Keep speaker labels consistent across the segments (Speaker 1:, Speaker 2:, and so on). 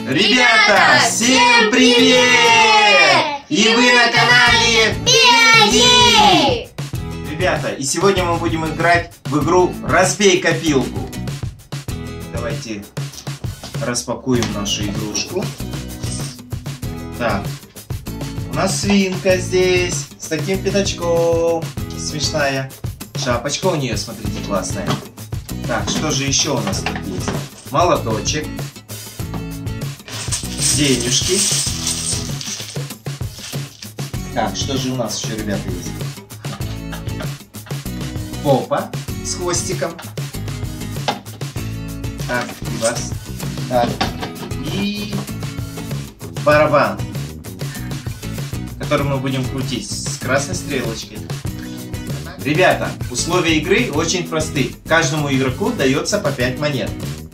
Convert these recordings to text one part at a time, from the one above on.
Speaker 1: Ребята, всем привет! И вы на канале Биади! Ребята, и сегодня мы будем играть в игру «Разбей копилку». Давайте распакуем нашу игрушку. Так, у нас свинка здесь с таким пятачком. Смешная. Шапочка у нее, смотрите, классная. Так, что же еще у нас тут есть? Молоточек. Денежки. Так, что же у нас еще, ребята, есть? Попа с хвостиком. Так, и вас. Так, и барабан, который мы будем крутить с красной стрелочкой. Ребята, условия игры очень просты. Каждому игроку дается по 5 монет.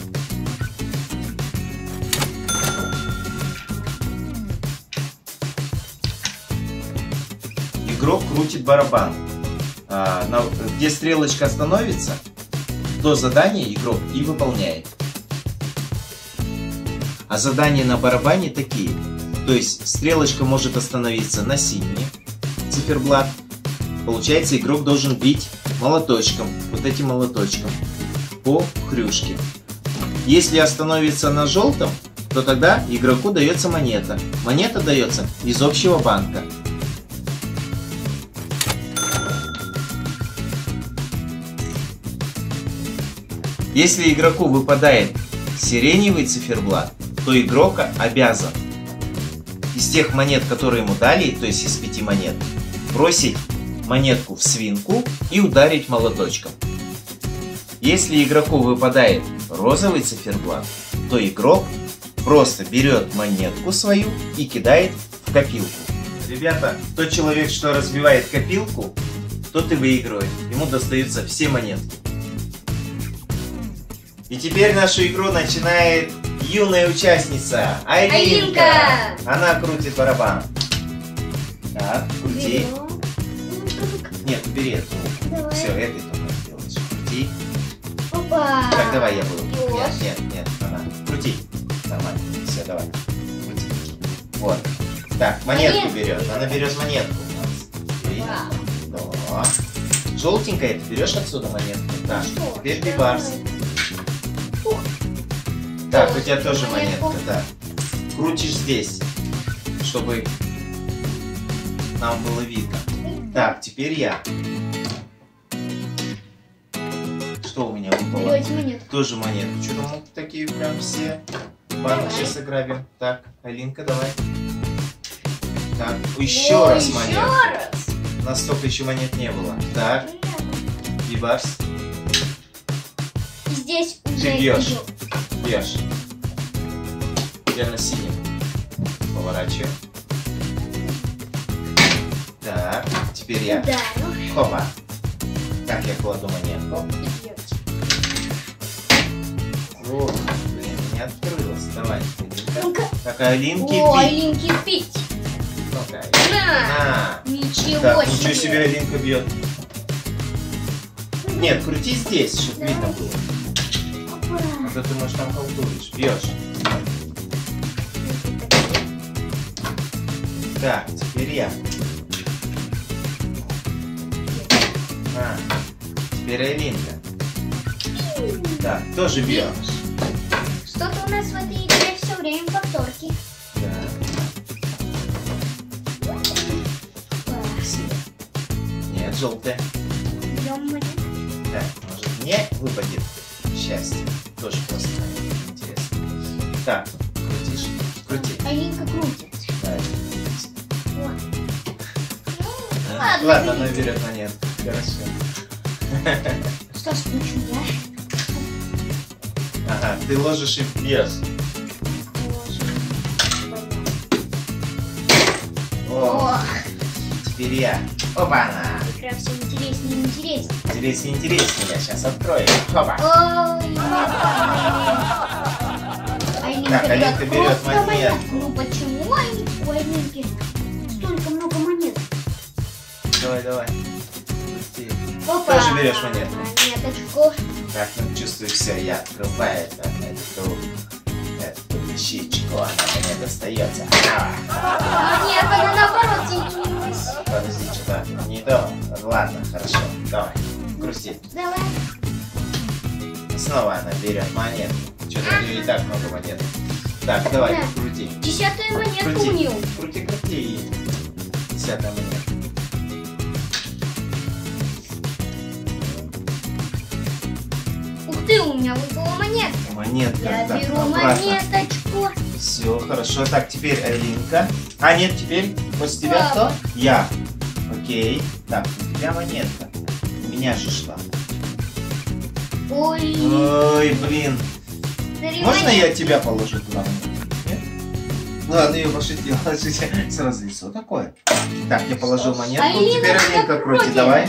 Speaker 1: Игрок крутит барабан. Где стрелочка остановится, то задание игрок и выполняет. А задания на барабане такие. То есть стрелочка может остановиться на синий циферблат. Получается, игрок должен бить молоточком, вот этим молоточком, по хрюшке. Если остановится на желтом, то тогда игроку дается монета. Монета дается из общего банка. Если игроку выпадает сиреневый циферблат, то игрок обязан из тех монет, которые ему дали, то есть из 5 монет, бросить монетку в свинку и ударить молоточком. Если игроку выпадает розовый циферблат, то игрок просто берет монетку свою и кидает в копилку. Ребята, тот человек, что разбивает копилку, тот и выигрывает. Ему достаются все монетки. И теперь нашу игру начинает юная участница Алинка. Она крутит барабан. Так, крути. Нет, бери эту. Давай. Все, этой только делаешь. Крути. Опа. Так, давай я буду. Нет, она. Крути. Нормально. Все, давай. Крути. Вот. Так, монетку берет. Она берет монетку у нас. Да. Желтенькая, ты берешь отсюда монетку. Так, теперь бибарс. Так, у тебя тоже монетка, да. Крутишь здесь, чтобы нам было видно. Так, теперь я. Что у меня выпало? Тоже монетку. Что там такие прям все? Ладно, сейчас играем. Так, Алинка, давай. Так, еще раз монетку. У нас столько еще монет не было. Так, бибарс.
Speaker 2: Здесь
Speaker 1: ты бьешь. Бьешь. Теперь на синий. Поворачиваем. Так, теперь я. Хопа. Так, я кладу монетку. О, блин, не открылось. Давай, Алинка. Так, Алинки пить.
Speaker 2: О, Алинки пить.
Speaker 1: Ну-ка.
Speaker 2: На. Ничего
Speaker 1: так,
Speaker 2: себе.
Speaker 1: Ничего себе Алинка бьет. Нет, крути здесь, чтобы видно было. А то ты, может, там колдуешь. Бьешь. Так, теперь я. Теперь Алинка. Так, тоже бьешь.
Speaker 2: Что-то у нас в этой игре все время повторки.
Speaker 1: Да. Нет, желтая. Так, может, не выпадет счастье. Тоже просто интересно. Так, крутишь. Крути.
Speaker 2: Алинка крутит.
Speaker 1: Да. Ладно, она берет монетку. Хорошо.
Speaker 2: Что ж, включу я?
Speaker 1: Ага, ты ложишь и бьешь. О, теперь я. Опа-на.
Speaker 2: Прям все интереснее и интереснее.
Speaker 1: Интереснее. Я сейчас открою. Опа.
Speaker 2: Ой,
Speaker 1: так, Алинка берет монетку.
Speaker 2: Ну почему у Алинки столько много монет?
Speaker 1: Давай.
Speaker 2: Опа.
Speaker 1: Тоже берешь монетку.
Speaker 2: Монеточку.
Speaker 1: Так, ну чувствую, все, я открываю эту Нет, щечку она мне достается.
Speaker 2: Нет, она наоборот тянулась.
Speaker 1: Подожди, что-то не то. Ладно, хорошо, давай, крути.
Speaker 2: Давай.
Speaker 1: Снова она берет монетку. Что-то у нее и так много монет. Так, давай,
Speaker 2: Да.
Speaker 1: крути.
Speaker 2: 10-ю монетку
Speaker 1: Крути.
Speaker 2: у нее.
Speaker 1: Крути. 10-я монетка.
Speaker 2: Ух ты, у меня выпала монетка.
Speaker 1: Монетка.
Speaker 2: Я
Speaker 1: так,
Speaker 2: беру
Speaker 1: обратно.
Speaker 2: монеточку.
Speaker 1: Все, хорошо. Так, теперь Алинка. А, нет, теперь после тебя
Speaker 2: Папа.
Speaker 1: кто? Я. Окей. Так, у тебя монетка. У меня же шла.
Speaker 2: Ой.
Speaker 1: Ой, блин.
Speaker 2: Смотри,
Speaker 1: Можно
Speaker 2: монетка.
Speaker 1: я тебя положу туда монетку? Нет? Ладно, я пошутил. Сразу лицо такое. Так, я положил монетку.
Speaker 2: Алина,
Speaker 1: Теперь Алинка крути,
Speaker 2: крути.
Speaker 1: давай.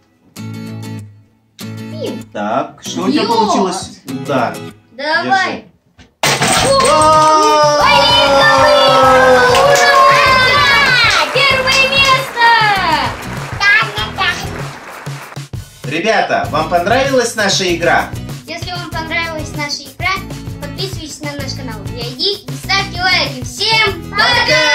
Speaker 2: Пим.
Speaker 1: Так, что у тебя
Speaker 2: Ё.
Speaker 1: получилось? Удар.
Speaker 2: Давай.
Speaker 1: О!
Speaker 2: Ура! Первое место!
Speaker 1: Ребята, вам понравилась наша игра?
Speaker 2: Если вам понравилась наша игра, подписывайтесь на наш канал. И ставьте лайки. Всем пока!